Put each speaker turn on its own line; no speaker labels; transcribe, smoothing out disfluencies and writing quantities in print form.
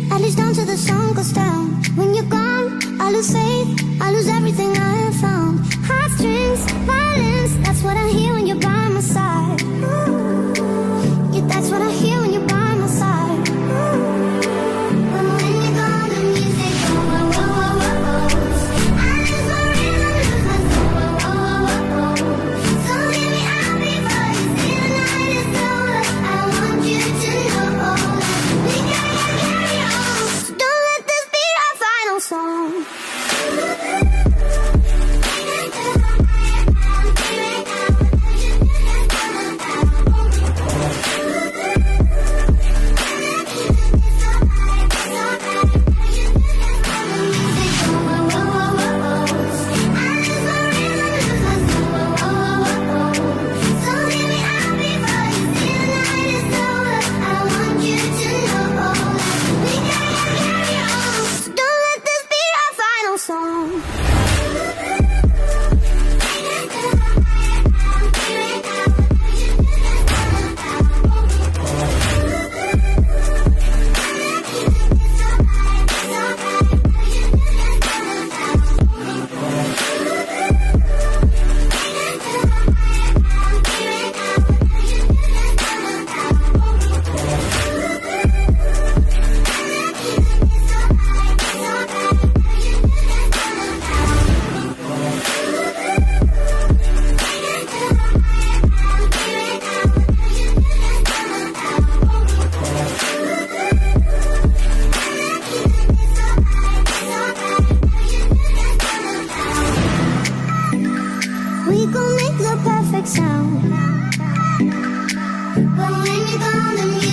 at least down till the sun goes down. When you're gone, I lose faith, I lose everything I have found. Heartstrings, violence, that's what I hear when you're by my side. Yeah, that's what I hear when you're by my side. But when you're gone, the music goes, whoa, whoa, whoa, whoa. I lose my rhythm, lose my soul, whoa, whoa, whoa, whoa. So hear me out before you see the night is over. I want you to know that we gotta carry on. So don't let this be our final song. We gon' make the perfect sound. But when you're gone,